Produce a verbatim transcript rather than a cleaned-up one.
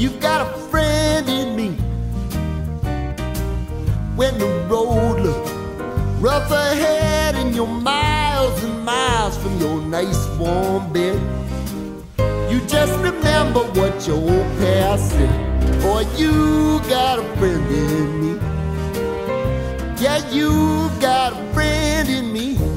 you've got a friend in me. When the road looks rough ahead and you're miles and miles from your nice warm bed, you just remember what your old past said. Boy, you got a friend in me. Yeah, you got a friend in me.